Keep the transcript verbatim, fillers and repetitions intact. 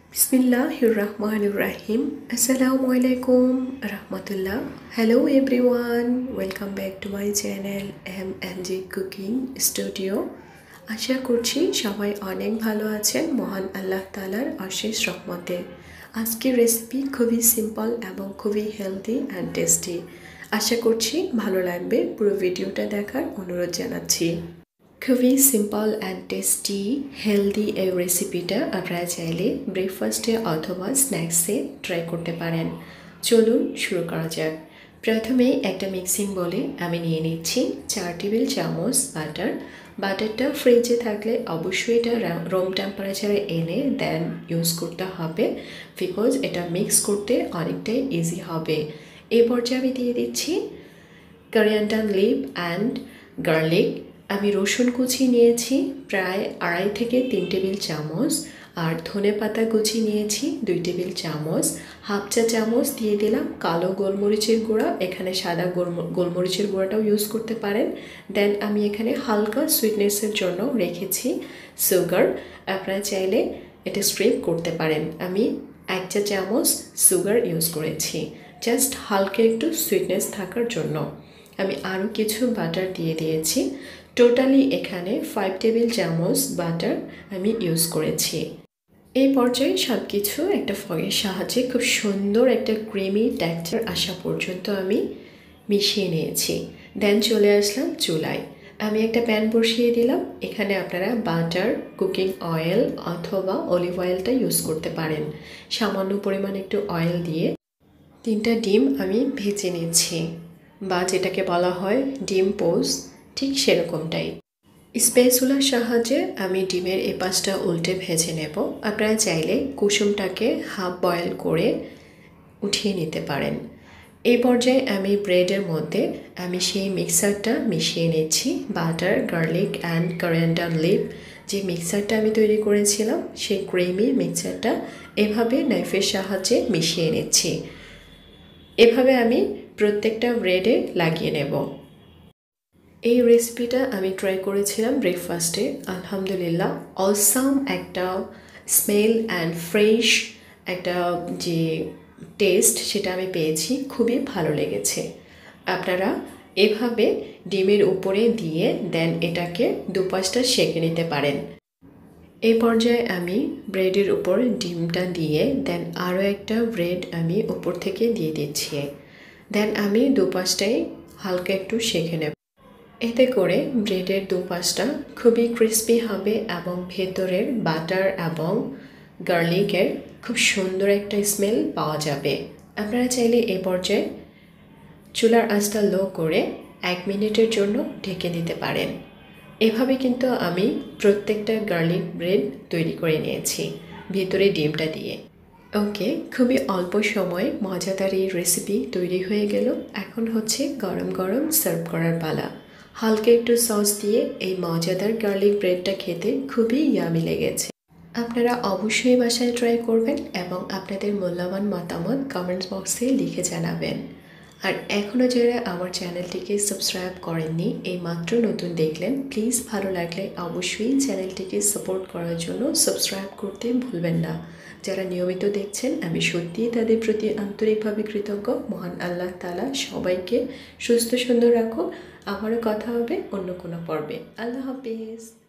Bismillahirrahmanirrahim. Assalamualaikum rahmatullah. Hello everyone. Welcome back to my channel M and J Cooking Studio. আশা করছি সবাই অনেক ভালো আছেন মহান আল্লাহ তাআলার অশেষ রহমতে। আজকের রেসিপি খুবই সিম্পল এবং খুবই হেলদি অ্যান্ড টেস্টি। আশা করছি ভালো লাগবে। পুরো ভিডিওটা দেখার অনুরোধ জানাচ্ছি। খুবই সিম্পল অ্যান্ড টেস্টি হেলদি এই রেসিপিটা আপনারা চাইলে ব্রেকফাস্টে অথবা স্ন্যাক্সে ট্রাই করতে পারেন। চলুন শুরু করা যাক। প্রথমেই একটা মিক্সিং বলে আমি নিয়ে নিচ্ছি চার টেবিল চামচ বাটার। বাটারটা ফ্রিজে থাকলে অবশ্যই এটা রুম টেম্পারেচারে এনে দেন ইউজ করতে হবে, বিকজ এটা মিক্স করতে অনেকটাই ইজি হবে। এই পর্যায়ে আমি দিয়ে দিচ্ছি কোরিয়ান্ডার লিভ অ্যান্ড গার্লিক। আমি রসুন কুচি নিয়েছি প্রায় আড়াই থেকে তিন টেবিল চামচ, আর ধনে পাতা কুচি নিয়েছি দুই টেবিল চামচ। হাফ চা চামচ দিয়ে দিলাম কালো গোলমরিচের গুঁড়া, এখানে সাদা গোলমরিচের গুঁড়াটাও ইউজ করতে পারেন। দেন আমি এখানে হালকা সুইটনেসের জন্য রেখেছি সুগার, আপনারা চাইলে এটা স্ক্রিপ করতে পারেন। আমি এক চা চামচ সুগার ইউজ করেছি জাস্ট হালকা একটু সুইটনেস থাকার জন্য। আমি আরও কিছু বাটার দিয়ে দিয়েছি। টোটালি এখানে ফাইভ টেবিল চামচ বাটার আমি ইউজ করেছি। এই পর্যায়ে সব কিছু একটা ফয়ের সাহায্যে খুব সুন্দর একটা ক্রিমি টেক্সচার আসা পর্যন্ত আমি মিশিয়ে নিয়েছি। দেন চলে আসলাম চুলায়। আমি একটা প্যান বসিয়ে দিলাম। এখানে আপনারা বাটার, কুকিং অয়েল অথবা অলিভ অয়েলটা ইউজ করতে পারেন। সামান্য পরিমাণ একটু অয়েল দিয়ে তিনটা ডিম আমি ভেজে নিচ্ছি, বা যেটাকে বলা হয় ডিম পোস্ট, ঠিক সেরকমটাই। স্প্যাচুলার সাহায্যে আমি ডিমের এ পাশটা উল্টে ভেজে নেব। আপনারা চাইলে কুসুমটাকে হাফ বয়েল করে উঠিয়ে নিতে পারেন। এই পর্যায়ে আমি ব্রেডের মধ্যে আমি সেই মিক্সারটা মিশিয়ে নিচ্ছি। Butter, garlic and coriander leave যে মিক্সারটা আমি তৈরি করেছিলাম, সেই ক্রিমি মিক্সারটা এভাবে নাইফের সাহায্যে মিশিয়ে নিচ্ছি। এভাবে আমি প্রত্যেকটা ব্রেডে লাগিয়ে নেব। এই রেসিপিটা আমি ট্রাই করেছিলাম ব্রেকফাস্টে। আলহামদুলিল্লাহ অসাম একটা স্মেল অ্যান্ড ফ্রেশ একটা যে টেস্ট সেটা আমি পেয়েছি, খুবই ভালো লেগেছে। আপনারা এভাবে ডিমের উপরে দিয়ে দেন এটাকে দুপাশটা সেঁকে নিতে পারেন। এই পর্যায়ে আমি ব্রেডের উপর ডিমটা দিয়ে দেন আরও একটা ব্রেড আমি উপর থেকে দিয়ে দিচ্ছি। দেন আমি দুপাশটাই হালকা একটু সেঁকে নেব। এতে করে ব্রেডের দুপাশটা খুবই ক্রিস্পি হবে এবং ভেতরের বাটার এবং গার্লিকের খুব সুন্দর একটা স্মেল পাওয়া যাবে। আপনারা চাইলে এ পর্যায়ে চুলার আঁচটা লো করে এক মিনিটের জন্য ঢেকে দিতে পারেন। এভাবে কিন্তু আমি প্রত্যেকটা গার্লিক ব্রেড তৈরি করে নিয়েছি ভিতরে ডিমটা দিয়ে। ওকে, খুবই অল্প সময়ে মজাদার এই রেসিপি তৈরি হয়ে গেল। এখন হচ্ছে গরম গরম সার্ভ করার পালা। হালকা একটু সস দিয়ে এই মজাদার গার্লিক ব্রেডটা খেতে খুবই ইয়ামি লেগেছে। আপনারা অবশ্যই বাসায় ট্রাই করবেন এবং আপনাদের মূল্যবান মতামত কমেন্টস বক্সে লিখে জানাবেন। আর এখনও যারা আমার চ্যানেলটিকে সাবস্ক্রাইব করেননি, এই মাত্র নতুন দেখলেন, প্লিজ ভালো লাগলে অবশ্যই চ্যানেলটিকে সাপোর্ট করার জন্য সাবস্ক্রাইব করতে ভুলবেন না। যারা নিয়মিত দেখছেন আমি সত্যিই তাদের প্রতি আন্তরিকভাবে কৃতজ্ঞ। মহান আল্লাহ তাআলা সবাইকে সুস্থ সুন্দর রাখুক। আবারও কথা হবে অন্য কোনো পর্বে। আল্লাহ হাফিজ।